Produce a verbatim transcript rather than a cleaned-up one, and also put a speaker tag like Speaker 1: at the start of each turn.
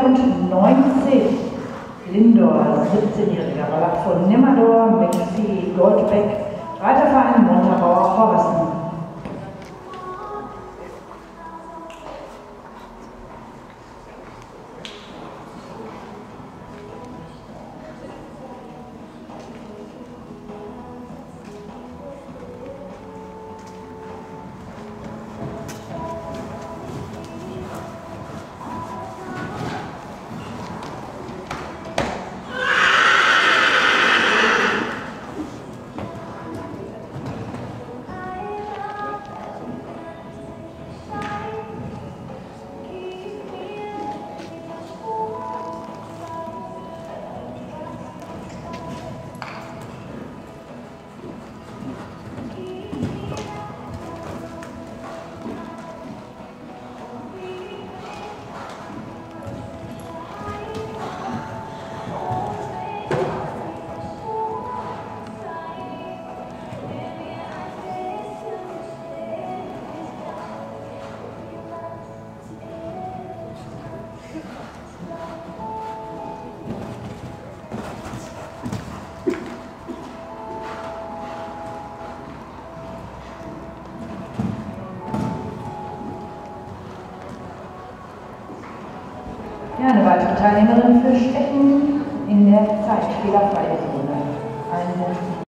Speaker 1: dreiundneunzig. Lindor, siebzehnjähriger Wallach von Nimmador, Maxi Goldbeck, Reiterverein Montabaur Horsten. Ja, eine weitere Teilnehmerin für Stechen in der Zeit fehlerfreie Zone. Ein